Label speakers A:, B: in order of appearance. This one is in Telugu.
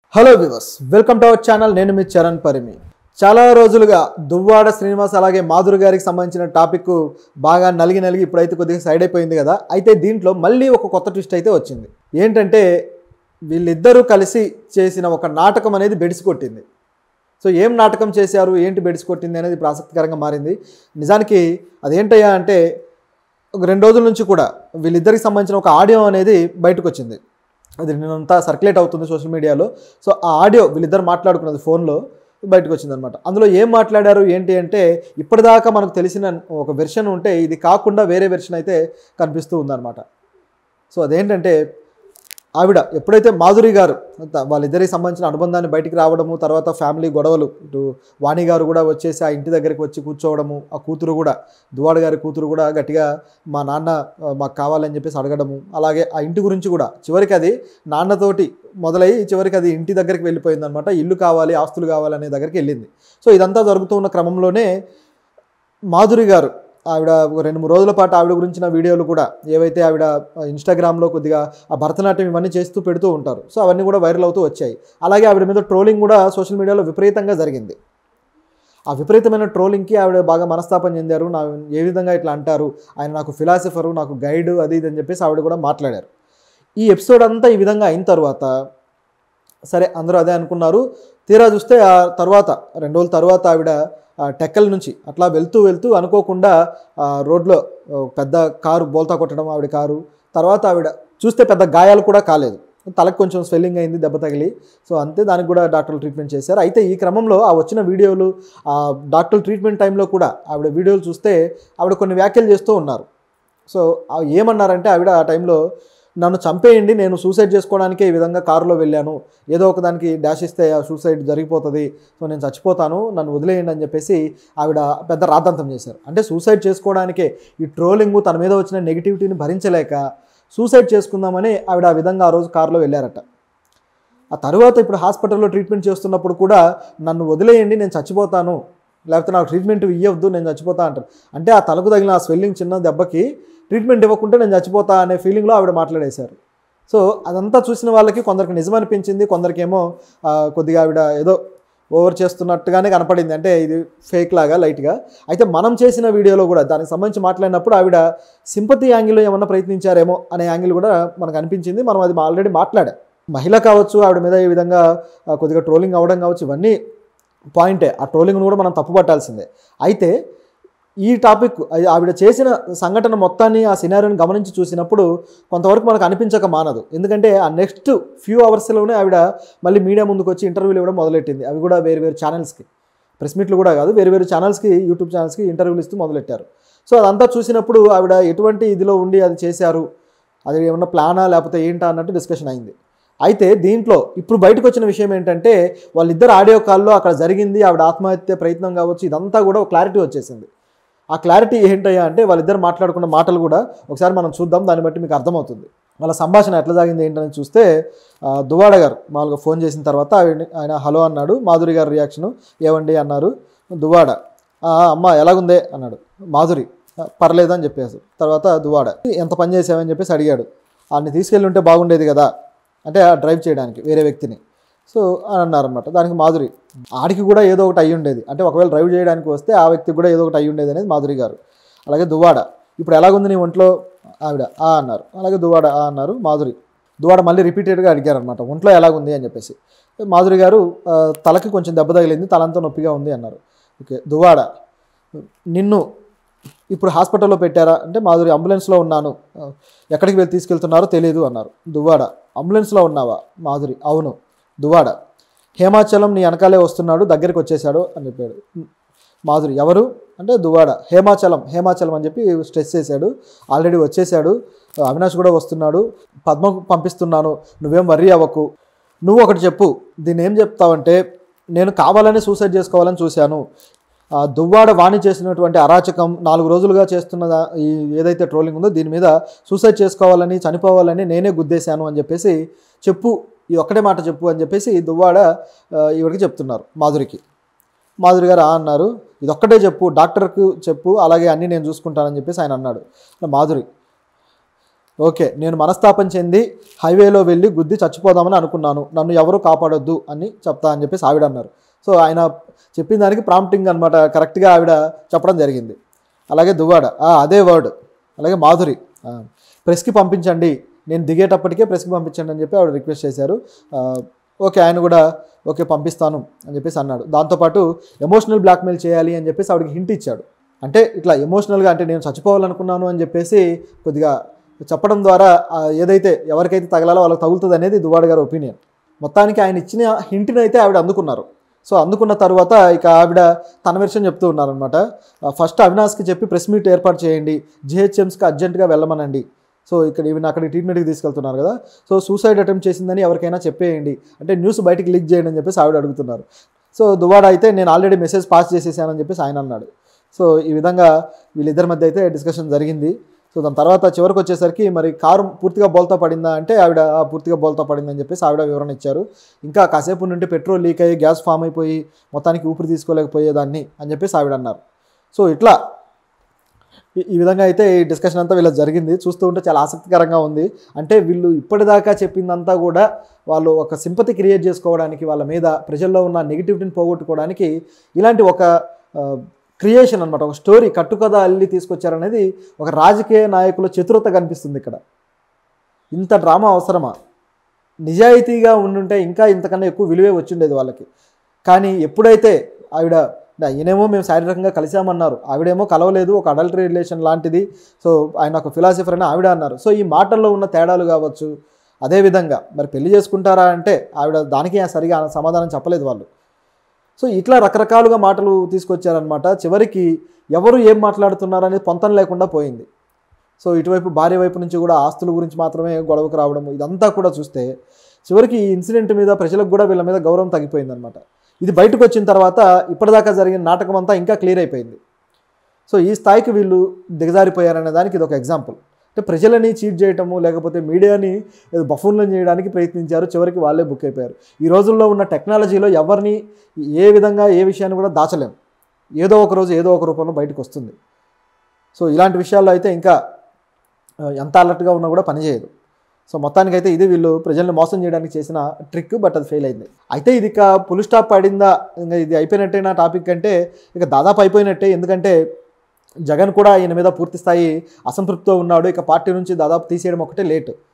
A: Hello viewers, welcome to our channel. నేను మీ చరణ్ పరిమి. చాలా రోజులుగా దువ్వాడ శ్రీనివాస్ అలాగే మాధురి గారికి సంబంధించిన టాపిక్ బాగా నలిగి ఇప్పుడైతే కొద్దిగా సైడ్ అయిపోయింది కదా. అయితే దీంట్లో మళ్ళీ ఒక కొత్త ట్విస్ట్ అయితే వచ్చింది. ఏంటంటే వీళ్ళిద్దరూ కలిసి చేసిన ఒక నాటకం అనేది బెడిసి కొట్టింది. సో ఏం నాటకం చేశారు, ఏంటి బెడిసి కొట్టింది అనేది ఇప్పుడు ఆసక్తికరంగా మారింది. నిజానికి అదేంటయ్యా అంటే ఒక 2 రోజుల నుంచి కూడా వీళ్ళిద్దరికి సంబంధించిన ఒక ఆడియో అనేది బయటకు వచ్చింది. అది నేనంతా సర్క్యులేట్ అవుతుంది సోషల్ మీడియాలో. సో ఆ ఆడియో వీళ్ళిద్దరు మాట్లాడుకున్నది ఫోన్లో బయటకు వచ్చిందనమాట. అందులో ఏం మాట్లాడారు ఏంటి అంటే ఇప్పటిదాకా మనకు తెలిసిన ఒక వెర్షన్ ఉంటే ఇది కాకుండా వేరే వెర్షన్ అయితే కనిపిస్తూ ఉందన్నమాట. సో అదేంటంటే ఆవిడ ఎప్పుడైతే మాధురి గారు వాళ్ళిద్దరికి సంబంధించిన అనుబంధాన్ని బయటికి రావడము, తర్వాత ఫ్యామిలీ గొడవలు, ఇటు వాణి గారు కూడా వచ్చేసి ఆ ఇంటి దగ్గరికి వచ్చి కూర్చోవడము, ఆ కూతురు కూడా దువ్వాడ గారి కూతురు కూడా గట్టిగా మా నాన్న మాకు కావాలని చెప్పేసి అడగడము, అలాగే ఆ ఇంటి గురించి కూడా చివరికి అది నాన్నతోటి మొదలయ్యి చివరికి అది ఇంటి దగ్గరికి వెళ్ళిపోయిందనమాట. ఇల్లు కావాలి, ఆస్తులు కావాలి అనే దగ్గరికి వెళ్ళింది. సో ఇదంతా జరుగుతున్న క్రమంలోనే మాధురి గారు ఆవిడ 2-3 రోజుల పాటు ఆవిడ గురించిన వీడియోలు కూడా ఏవైతే ఆవిడ ఇన్స్టాగ్రామ్లో కొద్దిగా ఆ భరతనాట్యం ఇవన్నీ చేస్తూ పెడుతూ ఉంటారు. సో అవన్నీ కూడా వైరల్ అవుతూ వచ్చాయి. అలాగే ఆవిడ మీద ట్రోలింగ్ కూడా సోషల్ మీడియాలో విపరీతంగా జరిగింది. ఆ విపరీతమైన ట్రోలింగ్కి ఆవిడ బాగా మనస్తాపం చెందారు. నా ఏ విధంగా ఇట్లా అంటారు, ఆయన నాకు ఫిలాసఫరు, నాకు గైడు, అది ఇది అని చెప్పేసి ఆవిడ కూడా మాట్లాడారు. ఈ ఎపిసోడ్ అంతా ఈ విధంగా అయిన తర్వాత సరే అందరూ అదే అనుకున్నారు. తీరా చూస్తే ఆ తర్వాత 2 రోజుల తర్వాత ఆవిడ టెక్కల నుంచి అట్లా వెళ్తూ అనుకోకుండా రోడ్లో పెద్ద కారు బోల్తా కొట్టడం ఆవిడ కారు. తర్వాత ఆవిడ చూస్తే పెద్ద గాయాలు కూడా కాలేదు, తలకు కొంచెం స్వెల్లింగ్ అయింది దెబ్బ తగిలి. సో అంతే, దానికి కూడా డాక్టర్లు ట్రీట్మెంట్ చేశారు. అయితే ఈ క్రమంలో ఆ వచ్చిన వీడియోలు, ఆ డాక్టర్ ట్రీట్మెంట్ టైంలో కూడా ఆవిడ వీడియోలు చూస్తే ఆవిడ కొన్ని వ్యాఖ్యలు చేస్తూ ఉన్నారు. సో ఏమన్నారంటే ఆవిడ ఆ టైంలో నన్ను చంపేయండి, నేను సూసైడ్ చేసుకోవడానికే ఈ విధంగా కారులో వెళ్ళాను, ఏదో ఒక దానికి డాష్ ఇస్తే ఆ సూసైడ్ జరిగిపోతుంది, సో నేను చచ్చిపోతాను, నన్ను వదిలేయండి అని చెప్పేసి ఆవిడ పెద్ద రాద్ధాంతం చేశారు. అంటే సూసైడ్ చేసుకోవడానికే ఈ ట్రోలింగ్, తన మీద వచ్చిన నెగిటివిటీని భరించలేక సూసైడ్ చేసుకుందామని ఆవిడ ఆ విధంగా ఆ రోజు కారులో వెళ్ళారట. ఆ తర్వాత ఇప్పుడు హాస్పిటల్లో ట్రీట్మెంట్ చేస్తున్నప్పుడు కూడా నన్ను వదిలేయండి, నేను చచ్చిపోతాను, లేకపోతే నాకు ట్రీట్మెంట్ ఇవ్వద్దు, నేను చచ్చిపోతా అంటారు. అంటే ఆ తలకు తగిలిన ఆ స్వెల్లింగ్ చిన్న దెబ్బకి ట్రీట్మెంట్ ఇవ్వకుంటే నేను చచ్చిపోతా అనే ఫీలింగ్లో ఆవిడ మాట్లాడేశారు. సో అదంతా చూసిన వాళ్ళకి కొందరికి నిజమనిపించింది, కొందరికేమో కొద్దిగా ఆవిడ ఏదో ఓవర్ చేస్తున్నట్టుగానే కనపడింది, అంటే ఇది ఫేక్ లాగా లైట్గా. అయితే మనం చేసిన వీడియోలో కూడా దానికి సంబంధించి మాట్లాడినప్పుడు ఆవిడ సింపతి యాంగిల్లో ఏమన్నా ప్రయత్నించారేమో అనే యాంగిల్ కూడా మనకు అనిపించింది. మనం అది ఆల్రెడీ మాట్లాడాం. మహిళ కావచ్చు, ఆవిడ మీద ఈ విధంగా కొద్దిగా ట్రోలింగ్ అవ్వడం కావచ్చు, ఇవన్నీ పాయింటే. ఆ ట్రోలింగ్ను కూడా మనం తప్పుపట్టాల్సిందే. అయితే ఈ టాపిక్ ఆవిడ చేసిన సంఘటన మొత్తాన్ని, ఆ సినారియోని గమనించి చూసినప్పుడు కొంతవరకు మనకు అనిపించక మానదు. ఎందుకంటే ఆ నెక్స్ట్ ఫ్యూ అవర్స్లోనే ఆవిడ మళ్ళీ మీడియా ముందుకు వచ్చి ఇంటర్వ్యూలు ఇవ్వడం మొదలెట్టింది. అవి కూడా వేరు ఛానల్స్కి, ప్రెస్ మీట్లు కూడా కాదు, వేరు ఛానల్స్కి, యూట్యూబ్ ఛానల్స్కి ఇంటర్వ్యూలు ఇస్తూ మొదలెట్టారు. సో అదంతా చూసినప్పుడు ఆవిడ ఎటువంటి ఇదిలో ఉండి అది చేశారు, అది ఏమన్నా ప్లానా లేకపోతే ఏంటా అన్నట్టు డిస్కషన్ అయింది. అయితే దీంట్లో ఇప్పుడు బయటకు వచ్చిన విషయం ఏంటంటే వాళ్ళిద్దరు ఆడియో కాల్లో అక్కడ జరిగింది, ఆవిడ ఆత్మహత్య ప్రయత్నం కావచ్చు, ఇదంతా కూడా క్లారిటీ వచ్చేసింది. ఆ క్లారిటీ ఏంటయ్యా అంటే వాళ్ళిద్దరు మాట్లాడుకున్న మాటలు కూడా ఒకసారి మనం చూద్దాం, దాన్ని బట్టి మీకు అర్థమవుతుంది. వాళ్ళ సంభాషణ ఎట్లా సాగింది ఏంటని చూస్తే దువ్వాడ గారు మామూలుగా ఫోన్ చేసిన తర్వాత ఆయన హలో అన్నాడు. మాధురి గారు రియాక్షను ఏవండి అన్నారు. దువ్వాడ అమ్మ ఎలాగుందే అన్నాడు. మాధురి పర్లేదు అని చెప్పేసి తర్వాత దువ్వాడ ఎంత పని చేసావని చెప్పేసి అడిగాడు. ఆయన్ని తీసుకెళ్ళి ఉంటే బాగుండేది కదా, అంటే డ్రైవ్ చేయడానికి వేరే వ్యక్తిని. సో అని అన్నారనమాట. దానికి మాధురి ఆడికి కూడా ఏదో ఒకటి అయ్యి ఉండేది, అంటే ఒకవేళ డ్రైవ్ చేయడానికి వస్తే ఆ వ్యక్తికి కూడా ఏదో ఒకటి అయ్యి ఉండేది అనేది మాధురి గారు. అలాగే దువ్వాడ ఇప్పుడు ఎలాగుంది నీ ఒంట్లో, ఆవిడ అన్నారు. అలాగే దువ్వాడ అన్నారు. మాధురి దువ్వాడ మళ్ళీ రిపీటెడ్గా అడిగారనమాట, ఒంట్లో ఎలాగుంది అని చెప్పేసి. మాధురి గారు తలకి కొంచెం దెబ్బ తగిలింది, తలంతా నొప్పిగా ఉంది అన్నారు. ఓకే. దువ్వాడ నిన్ను ఇప్పుడు హాస్పిటల్లో పెట్టారా అంటే మాధురి అంబులెన్స్లో ఉన్నాను, ఎక్కడికి వెళ్ళి తీసుకెళ్తున్నారో తెలియదు అన్నారు. దువ్వాడ అంబులెన్స్లో ఉన్నావా? మాధురి అవును. దువ్వాడ హేమాచలం నీ వెనకాలే వస్తున్నాడు, దగ్గరికి వచ్చేసాడు అని చెప్పాడు. మాధురి ఎవరు అంటే దువ్వాడ హేమాచలం అని చెప్పి స్ట్రెస్ చేశాడు, ఆల్రెడీ వచ్చేసాడు, అవినాష్ కూడా వస్తున్నాడు, పద్మకు పంపిస్తున్నాను, నువ్వేం వర్రీ అవ్వకు. నువ్వు ఒకటి చెప్పు, దీన్ని ఏం చెప్తావంటే నేను కావాలని సూసైడ్ చేసుకోవాలని చూశాను, దువ్వాడ వాణి చేసినటువంటి అరాచకం 4 రోజులుగా చేస్తున్న ఈ ఏదైతే ట్రోలింగ్ ఉందో దీని మీద సూసైడ్ చేసుకోవాలని, చనిపోవాలని నేనే గుద్దేశాను అని చెప్పేసి చెప్పు, ఈ ఒక్కటే మాట చెప్పు అని చెప్పేసి దువ్వాడ ఈవిడికి చెప్తున్నారు మాధురికి. మాధురి గారు అన్నారు, ఇదొక్కటే చెప్పు, డాక్టర్కు చెప్పు, అలాగే అన్నీ నేను చూసుకుంటానని చెప్పేసి ఆయన అన్నాడు. మాధురి ఓకే, నేను మనస్తాపం చెంది హైవేలో వెళ్ళి గుద్ది చచ్చిపోదామని అనుకున్నాను, నన్ను ఎవరు కాపాడొద్దు అని చెప్తా అని చెప్పేసి ఆవిడ అన్నారు. సో ఆయన చెప్పిన దానికి ప్రాంప్టింగ్ అనమాట కరెక్ట్గా ఆవిడ చెప్పడం జరిగింది. అలాగే దువ్వాడ అదే వర్డ్. అలాగే మాధురి ప్రెస్కి పంపించండి, నేను దిగేటప్పటికే ప్రెస్కి పంపించండి అని చెప్పి ఆవిడ రిక్వెస్ట్ చేశారు. ఓకే, ఆయన కూడా ఓకే పంపిస్తాను అని చెప్పేసి అన్నాడు. దాంతోపాటు ఎమోషనల్ బ్లాక్మెయిల్ చేయాలి అని చెప్పేసి ఆవిడకి హింట్ ఇచ్చాడు. అంటే ఇట్లా ఎమోషనల్గా అంటే నేను చచ్చిపోవాలనుకున్నాను అని చెప్పేసి కొద్దిగా చెప్పడం ద్వారా ఏదైతే ఎవరికైతే తగలాలో వాళ్ళకి తగులుతుంది అనేది దువ్వాడ గారి ఒపీనియన్. మొత్తానికి ఆయన ఇచ్చిన హింట్ని అయితే ఆవిడ అందుకున్నారు. సో అందుకున్న తర్వాత ఇక ఆవిడ తన వెర్షన్ చెప్తూ ఉన్నారనమాట. ఫస్ట్ అవినాష్కి చెప్పి ప్రెస్ మీట్ ఏర్పాటు చేయండి, జిహెచ్ఎంస్కి అర్జెంటుగా వెళ్ళమనండి. సో ఇక్కడ ఈవెన్ అక్కడికి ట్రీట్మెంట్కి తీసుకెళ్తున్నారు కదా, సో సూసైడ్ అటెంప్ట్ చేసిందని ఎవరికైనా చెప్పేయండి, అంటే న్యూస్ బయటికి లీక్ చేయండి అని చెప్పేసి ఆవిడ అడుగుతున్నారు. సో దువ్వాడ అయితే నేను ఆల్రెడీ మెసేజ్ పాస్ చేసేసానని చెప్పేసి ఆయన అన్నాడు. సో ఈ విధంగా వీళ్ళిద్దరి మధ్య అయితే డిస్కషన్ జరిగింది. సో దాని తర్వాత చివరికి వచ్చేసరికి మరి కారు పూర్తిగా బోల్తా పడిందా అంటే ఆవిడ పూర్తిగా బోల్తా పడిందని చెప్పేసి ఆవిడ వివరణ ఇచ్చారు. ఇంకా కాసేపు నుండి పెట్రోల్ లీక్ అయ్యి గ్యాస్ ఫామ్ అయిపోయి మొత్తానికి ఊపిరి తీసుకోలేకపోయేదాన్ని అని చెప్పేసి ఆవిడ అన్నారు. సో ఇట్లా ఈ విధంగా అయితే ఈ డిస్కషన్ అంతా వీళ్ళకి జరిగింది. చూస్తూ ఉంటే చాలా ఆసక్తికరంగా ఉంది. అంటే వీళ్ళు ఇప్పటిదాకా చెప్పిందంతా కూడా వాళ్ళు ఒక సింపతి క్రియేట్ చేసుకోవడానికి, వాళ్ళ మీద ప్రజల్లో ఉన్న నెగిటివిటీని పోగొట్టుకోవడానికి ఇలాంటి ఒక క్రియేషన్ అనమాట, ఒక స్టోరీ కట్టుకథ అల్లి తీసుకొచ్చారనేది ఒక రాజకీయ నాయకుల చతురత కనిపిస్తుంది ఇక్కడ. ఇంత డ్రామా అవసరమా? నిజాయితీగా ఉండుంటే ఇంకా ఇంతకన్నా ఎక్కువ విలువే వచ్చిండేది వాళ్ళకి. కానీ ఎప్పుడైతే ఆవిడ ఈయనేమో మేము శారీరకంగా కలిసామన్నారు, ఆవిడేమో కలవలేదు, ఒక అడల్టరీ రిలేషన్ లాంటిది, సో ఆయన ఒక ఫిలాసఫర్ అని ఆవిడ అన్నారు. సో ఈ మాటల్లో ఉన్న తేడాలు కావచ్చు. అదేవిధంగా మరి పెళ్లి చేసుకుంటారా అంటే ఆవిడ దానికి సరిగా సమాధానం చెప్పలేదు వాళ్ళు. సో ఇట్లా రకరకాలుగా మాటలు తీసుకొచ్చారనమాట. చివరికి ఎవరు ఏం మాట్లాడుతున్నారు అనేది పొంతం లేకుండా పోయింది. సో ఇటువైపు భార్య వైపు నుంచి కూడా ఆస్తుల గురించి మాత్రమే గొడవకు రావడం, ఇదంతా కూడా చూస్తే చివరికి ఈ ఇన్సిడెంట్ మీద ప్రజలకు కూడా వీళ్ళ మీద గౌరవం తగ్గిపోయిందనమాట. ఇది బయటకు వచ్చిన తర్వాత ఇప్పటిదాకా జరిగిన నాటకం అంతా ఇంకా క్లియర్ అయిపోయింది. సో ఈ స్థాయికి వీళ్ళు దిగజారిపోయారనే దానికి ఇది ఒక ఎగ్జాంపుల్. అంటే ప్రజలని చీట్ చేయటము, లేకపోతే మీడియాని బఫూన్లను చేయడానికి ప్రయత్నించారు, చివరికి వాళ్ళే బుక్ అయిపోయారు. ఈ రోజుల్లో ఉన్న టెక్నాలజీలో ఎవరిని ఏ విధంగా ఏ విషయాన్ని కూడా దాచలేం, ఏదో ఒక రోజు ఏదో ఒక రూపంలో బయటకు వస్తుంది. సో ఇలాంటి విషయాల్లో అయితే ఇంకా ఎంత అలర్ట్గా ఉన్నా కూడా పనిచేయదు. సో మొత్తానికైతే ఇది వీళ్ళు ప్రజల్ని మోసం చేయడానికి చేసిన ట్రిక్, బట్ అది ఫెయిల్ అయింది. అయితే ఇది ఇక ఫుల్ స్టాప్ పడిందా, ఇంకా ఇది అయిపోయినట్టే నా టాపిక్ అంటే ఇక దాదాపు అయిపోయినట్టే. ఎందుకంటే జగన్ కూడా ఈయన మీద పూర్తి స్థాయి అసంతృప్తితో ఉన్నాడు. ఇక పార్టీ నుంచి దాదాపు తీసేయడం ఒకటే లేట్.